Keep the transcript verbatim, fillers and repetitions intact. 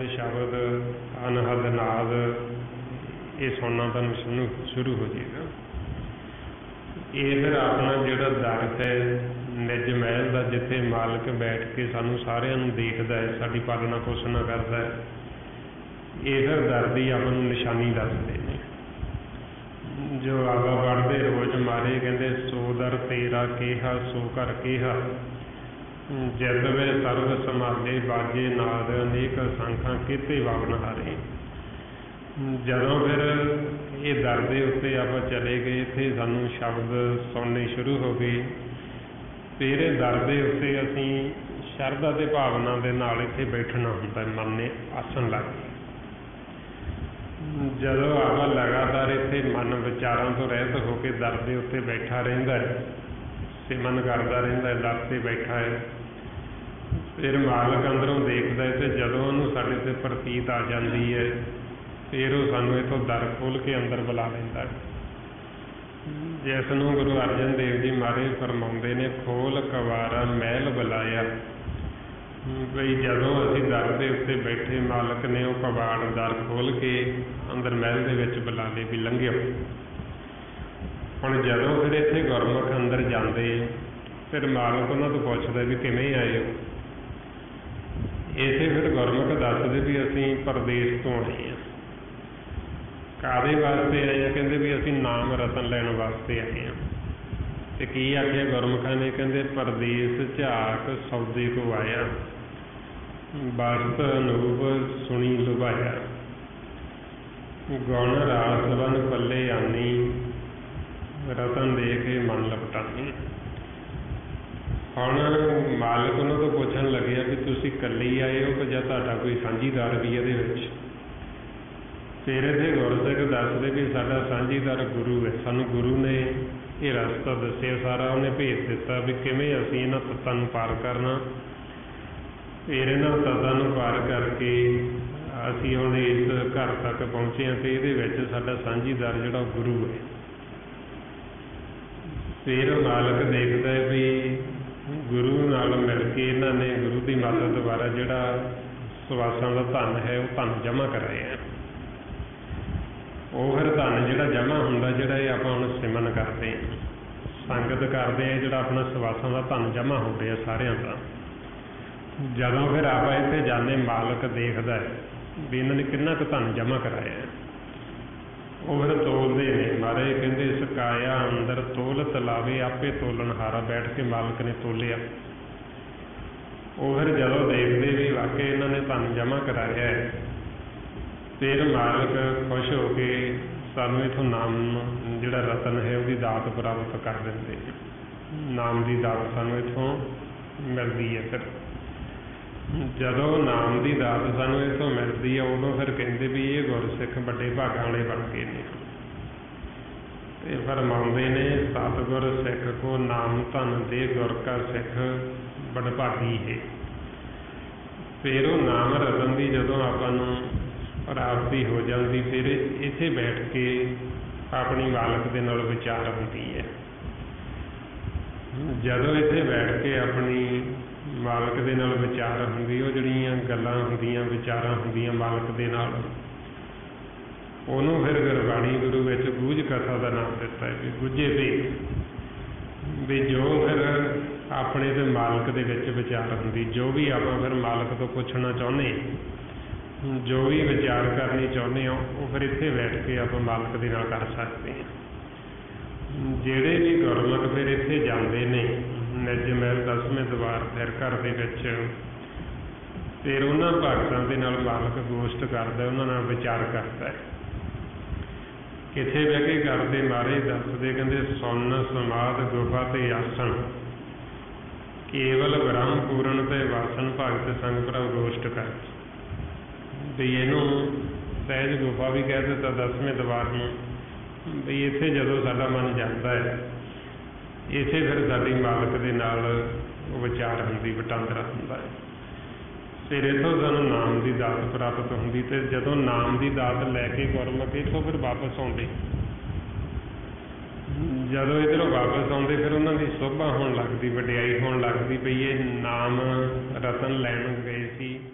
ਤੇ ਸ਼ਬਦ ਅਨਹਦ ਨਾਦ ਇਹ ਸੁਣਨਾ ਤੁਹਾਨੂੰ ਸ਼ੁਰੂ ਸ਼ੁਰੂ ਹੋ ਜਾਏਗਾ। ਇਹ ਫਿਰ ਆਪਣਾ ਜਿਹੜਾ ਦਰ ਹੈ ਨਿੱਜ ਮਹਿਲ ਦਾ, ਜਿੱਥੇ ਮਾਲਕ ਬੈਠ ਕੇ ਸਾਨੂੰ ਸਾਰਿਆਂ ਨੂੰ ਦੇਖਦਾ ਹੈ, ਸਾਡੀ ਪਾਲਣਾ ਪੋਸ਼ਣਾ ਕਰਦਾ ਹੈ, ਇਹ ਫਿਰ ਦਰ ਦੀ ਆਪਾਂ ਨੂੰ ਨਿਸ਼ਾਨੀ ਦੱਸਦੇ ਨੇ। ਜੋ ਆਗਾ ਪੜ੍ਹਦੇ ਰੋਜ਼ ਮਾਰੇ ਕਹਿੰਦੇ ਸੋ ਦਰ ਤੇਰਾ ਕਿਹਾ ਸੋ ਘਰ ਕਿਹਾ, ਜਿਦ ਵੇ ਸਰਬ ਸੰਭਾਲੇ ਬਾਜੇ ਨਾਦ ਅਨੇਕ ਸੰਖਾਂ ਕਿਤੇ ਵਵਨ ਹਾਰੇ। ਜਦੋਂ ਫਿਰ ਇਹ ਦਰ ਦੇ ਉੱਤੇ ਆਪਾਂ ਚਲੇ ਗਏ, ਇੱਥੇ ਸਾਨੂੰ ਸ਼ਬਦ ਸੁਣਨੇ ਸ਼ੁਰੂ ਹੋ ਗਏ। ਫਿਰ ਇਹ ਦਰ ਦੇ ਉੱਤੇ ਅਸੀਂ ਸ਼ਰਧਾ ਅਤੇ ਭਾਵਨਾ ਦੇ ਨਾਲ ਇੱਥੇ ਬੈਠਣਾ ਹੁੰਦਾ, ਮਨ ਨੇ ਆਸਣ ਲੱਗ ਗਏ। ਜਦੋਂ ਆਪਾਂ ਲਗਾਤਾਰ ਇੱਥੇ ਮਨ ਵਿਚਾਰਾਂ ਤੋਂ ਰਹਿਤ ਹੋ ਕੇ ਦਰ ਦੇ ਉੱਤੇ ਬੈਠਾ ਰਹਿੰਦਾ ਹੈ, ਸਿਮਰਨ ਕਰਦਾ ਰਹਿੰਦਾ ਹੈ, ਦਰ 'ਤੇ ਬੈਠਾ ਹੈ, ਫਿਰ ਮਾਲਕ ਅੰਦਰੋਂ ਦੇਖਦਾ ਹੈ ਅਤੇ ਜਦੋਂ ਉਹਨੂੰ ਸਾਡੇ 'ਤੇ ਪ੍ਰਤੀਤ ਆ ਜਾਂਦੀ ਹੈ, ਫਿਰ ਉਹ ਸਾਨੂੰ ਇੱਥੋਂ ਦਰ ਖੋਲ੍ਹ ਕੇ ਅੰਦਰ ਬੁਲਾ ਲੈਂਦਾ। ਜਿਸ ਨੂੰ ਗੁਰੂ ਅਰਜਨ ਦੇਵ ਜੀ ਮਹਾਰਾਜ ਫਰਮਾਉਂਦੇ ਨੇ ਖੋਲ ਕਵਾਰਾ ਮਹਿਲ ਬੁਲਾਇਆ, ਬਈ ਜਦੋਂ ਅਸੀਂ ਦਰ ਦੇ ਉੱਤੇ ਬੈਠੇ ਮਾਲਕ ਨੇ ਉਹ ਕਵਾੜ ਦਰ ਖੋਲ੍ਹ ਕੇ ਅੰਦਰ ਮਹਿਲ ਦੇ ਵਿੱਚ ਬੁਲਾ ਲਏ ਵੀ ਲੰਘਿਓ। ਹੁਣ ਜਦੋਂ ਫਿਰ ਇੱਥੇ ਗੁਰਮੁਖ ਅੰਦਰ ਜਾਂਦੇ ਫਿਰ ਮਾਲਕ ਉਹਨਾਂ ਤੋਂ ਪੁੱਛਦਾ ਵੀ ਕਿਵੇਂ ਆਏ ਹੋ। ਇਸੇ ਫਿਰ ਗੁਰਮੁਖ ਦੱਸਦੇ ਵੀ ਅਸੀਂ ਪਰਦੇਸ ਤੋਂ ਆਏ ਹਾਂ। ਕਾਹਦੇ ਵਾਸਤੇ ਆਏ ਹਾਂ? ਕਹਿੰਦੇ ਵੀ ਅਸੀਂ ਨਾਮ ਰਤਨ ਲੈਣ ਵਾਸਤੇ ਆਏ ਹਾਂ। ਅਤੇ ਕੀ ਆਖਿਆ ਗੁਰਮੁਖਾਂ ਨੇ? ਕਹਿੰਦੇ ਪਰਦੇਸ ਝਾਕ ਸੌਦੇ ਤੋਂ ਆਇਆ, ਬਸਤ ਅਨੂਪ ਸੁਣੀ ਲੁਭਾਇਆ, ਗੁਣ ਰਾਸ ਵਨ ਪੱਲੇ ਆਨੀ, ਰਤਨ ਦੇ ਕੇ ਮਨ ਲਪਟਾਨੀ। ਹੁਣ ਮਾਲਕ ਉਹਨਾਂ ਤੋਂ ਪੁੱਛਣ ਲੱਗਿਆ ਵੀ ਤੁਸੀਂ ਇਕੱਲੇ ਹੀ ਆਏ ਹੋ ਕਿ ਜਾਂ ਤੁਹਾਡਾ ਕੋਈ ਸਾਂਝੀਦਾਰ ਵੀ ਇਹਦੇ ਵਿੱਚ? ਫਿਰ ਇੱਥੇ ਗੁਰਸਿੱਖ ਦੱਸਦੇ ਵੀ ਸਾਡਾ ਸਾਂਝੀਦਾਰ ਗੁਰੂ ਹੈ। ਸਾਨੂੰ ਗੁਰੂ ਨੇ ਇਹ ਰਸਤਾ ਦੱਸਿਆ ਸਾਰਾ, ਉਹਨੇ ਭੇਜ ਦਿੱਤਾ ਵੀ ਕਿਵੇਂ ਅਸੀਂ ਇਹਨਾਂ ਤੱਤਾਂ ਨੂੰ ਪਾਰ ਕਰਨਾ। ਫਿਰ ਇਹਨਾਂ ਤੱਤਾਂ ਨੂੰ ਪਾਰ ਕਰਕੇ ਅਸੀਂ ਹੁਣ ਇਸ ਘਰ ਤੱਕ ਪਹੁੰਚੇ ਹਾਂ ਅਤੇ ਇਹਦੇ ਵਿੱਚ ਸਾਡਾ ਸਾਂਝੀਦਾਰ ਜਿਹੜਾ ਗੁਰੂ ਹੈ। ਫਿਰ ਮਾਲਕ ਦੇਖਦਾ ਹੈ ਵੀ ਗੁਰੂ ਨਾਲ ਮਿਲ ਕੇ ਇਹਨਾਂ ਨੇ ਗੁਰੂ ਦੀ ਮਦਦ ਦੁਆਰਾ ਜਿਹੜਾ ਸਵਾਸਾਂ ਦਾ ਧਨ ਹੈ ਉਹ ਧਨ ਜਮ੍ਹਾਂ ਕਰਾਇਆ। ਉਹ ਫਿਰ ਧਨ ਜਿਹੜਾ ਜਮ੍ਹਾਂ ਹੁੰਦਾ, ਜਿਹੜਾ ਇਹ ਆਪਾਂ ਹੁਣ ਸਿਮਰਨ ਕਰਦੇ ਹਾਂ, ਸੰਗਤ ਕਰਦੇ ਹਾਂ, ਜਿਹੜਾ ਆਪਣਾ ਸਵਾਸਾਂ ਦਾ ਧਨ ਜਮ੍ਹਾਂ ਹੋ ਰਿਹਾ ਸਾਰਿਆਂ ਦਾ। ਜਦੋਂ ਫਿਰ ਆਪਾਂ ਇੱਥੇ ਜਾਂਦੇ ਮਾਲਕ ਦੇਖਦਾ ਹੈ ਵੀ ਇਹਨਾਂ ਨੇ ਕਿੰਨਾ ਕੁ ਧਨ ਜਮ੍ਹਾਂ ਕਰਾਇਆ। ਉਹ ਫਿਰ ਤੋਲਦੇ ਨੇ। ਮਹਾਰਾਜ ਕਹਿੰਦੇ ਸਕਾਇਆ ਅੰਦਰ ਤੋਲਤ ਲਾਵੇ, ਆਪੇ ਤੋਲਣਹਾਰਾ। ਬੈਠ ਕੇ ਮਾਲਕ ਨੇ ਤੋਲਿਆ। ਉਹ ਫਿਰ ਜਦੋਂ ਦੇਖਦੇ ਵੀ ਵਾਕਈ ਇਹਨਾਂ ਨੇ ਧਨ ਜਮ੍ਹਾਂ ਕਰਾਇਆ ਹੈ, ਫਿਰ ਮਾਲਕ ਖੁਸ਼ ਹੋ ਕੇ ਸਾਨੂੰ ਇੱਥੋਂ ਨਾਮ ਜਿਹੜਾ ਰਤਨ ਹੈ ਉਹਦੀ ਦਾਤ ਪ੍ਰਾਪਤ ਕਰ ਦਿੰਦੇ। ਨਾਮ ਦੀ ਦਾਤ ਸਾਨੂੰ ਇੱਥੋਂ ਮਿਲਦੀ ਹੈ। ਫਿਰ ਜਦੋਂ ਨਾਮ ਦੀ ਦਾਤ ਸਾਨੂੰ ਇੱਥੋਂ ਮਿਲਦੀ ਹੈ, ਉਦੋਂ ਫਿਰ ਕਹਿੰਦੇ ਵੀ ਇਹ ਗੁਰਸਿੱਖ ਵੱਡੇ ਭਾਗਾਂ ਵਾਲੇ ਬਣ ਗਏ ਨੇ। ਅਤੇ ਫਰਮਾਉਂਦੇ ਨੇ ਸਤਿਗੁਰ ਸਿੱਖ ਕੋ ਨਾਮ ਧਨ ਦੇ, ਗੁਰ ਕਾ ਸਿੱਖ ਵਡਭਾਗੀ ਹੈ। ਫਿਰ ਉਹ ਨਾਮ ਰਤਨ ਦੀ ਜਦੋਂ ਆਪਾਂ ਨੂੰ ਪ੍ਰਾਪਤੀ ਹੋ ਜਾਂਦੀ, ਫਿਰ ਇੱਥੇ ਬੈਠ ਕੇ ਆਪਣੀ ਮਾਲਕ ਦੇ ਨਾਲ ਵਿਚਾਰ ਹੁੰਦੀ ਹੈ। ਜਦੋਂ ਇੱਥੇ ਬੈਠ ਕੇ ਆਪਣੀ ਮਾਲਕ ਦੇ ਨਾਲ ਵਿਚਾਰ ਹੁੰਦੀ, ਉਹ ਜਿਹੜੀਆਂ ਗੱਲਾਂ ਹੁੰਦੀਆਂ, ਵਿਚਾਰਾਂ ਹੁੰਦੀਆਂ ਮਾਲਕ ਦੇ ਨਾਲ, ਉਹਨੂੰ ਫਿਰ ਗੁਰਬਾਣੀ ਗੁਰੂ ਵਿੱਚ ਗੂਝ ਕਥਾ ਦਾ ਨਾਮ ਦਿੱਤਾ ਹੈ ਵੀ ਗੁੱਝੇ ਭੇਦ। ਵੀ ਜੋ ਫਿਰ ਆਪਣੇ ਅਤੇ ਮਾਲਕ ਦੇ ਵਿੱਚ ਵਿਚਾਰ ਹੁੰਦੀ, ਜੋ ਵੀ ਆਪਾਂ ਫਿਰ ਮਾਲਕ ਤੋਂ ਪੁੱਛਣਾ ਚਾਹੁੰਦੇ, ਜੋ ਵੀ ਵਿਚਾਰ ਕਰਨੀ ਚਾਹੁੰਦੇ ਹਾਂ, ਉਹ ਫਿਰ ਇੱਥੇ ਬੈਠ ਕੇ ਆਪਾਂ ਮਾਲਕ ਦੇ ਨਾਲ ਕਰ ਸਕਦੇ ਹਾਂ। ਜਿਹੜੇ ਵੀ ਗੁਰਮੁਖ ਫਿਰ ਇੱਥੇ ਜਾਂਦੇ ਨੇ ਨਿੱਜ ਮਹਿਲ ਦਸਵੇਂ ਦਵਾਰ ਫਿਰ ਘਰ ਦੇ ਵਿੱਚ, ਫਿਰ ਉਹਨਾਂ ਭਗਤਾਂ ਦੇ ਨਾਲ ਮਾਲਕ ਗੋਸ਼ਟ ਕਰਦਾ, ਉਹਨਾਂ ਨਾਲ ਵਿਚਾਰ ਕਰਦਾ ਹੈ। ਕਿੱਥੇ ਬਹਿ ਕੇ ਕਰਦੇ? ਮਹਾਰਾਜ ਦੱਸਦੇ ਕਹਿੰਦੇ ਸੁਣ ਸਮਾਧ ਗੁਫਾ ਤੇ ਆਸਣ, ਕੇਵਲ ਬ੍ਰਹਮ ਪੂਰਨ ਤੇ ਵਾਸਨ, ਭਗਤ ਸੰਗ ਪ੍ਰਭ ਗੋਸ਼ਟ ਕਰ। ਵੀ ਇਹਨੂੰ ਸਹਿਜ ਗੁਫਾ ਵੀ ਕਹਿ ਦਿੱਤਾ ਦਸਵੇਂ ਦਵਾਰ ਨੂੰ। ਵੀ ਇੱਥੇ ਜਦੋਂ ਸਾਡਾ ਮਨ ਜਾਂਦਾ ਹੈ, ਇੱਥੇ ਫਿਰ ਸਾਡੀ ਮਾਲਕ ਦੇ ਨਾਲ ਵਿਚਾਰ ਹੁੰਦੀ, ਵਟਾਂਦਰਾ ਹੁੰਦਾ ਹੈ। ਫਿਰ ਇੱਥੋਂ ਸਾਨੂੰ ਨਾਮ ਦੀ ਦਾਤ ਪ੍ਰਾਪਤ ਹੁੰਦੀ। ਅਤੇ ਜਦੋਂ ਨਾਮ ਦੀ ਦਾਤ ਲੈ ਕੇ ਗੁਰਮੁਖ ਇੱਥੋਂ ਫਿਰ ਵਾਪਸ ਆਉਂਦੇ, ਜਦੋਂ ਇੱਧਰੋਂ ਵਾਪਸ ਆਉਂਦੇ ਫਿਰ ਉਹਨਾਂ ਦੀ ਸੋਭਾ ਹੋਣ ਲੱਗਦੀ, ਵਡਿਆਈ ਹੋਣ ਲੱਗਦੀ, ਵੀ ਇਹ ਨਾਮ ਰਤਨ ਲੈਣ ਗਏ ਸੀ।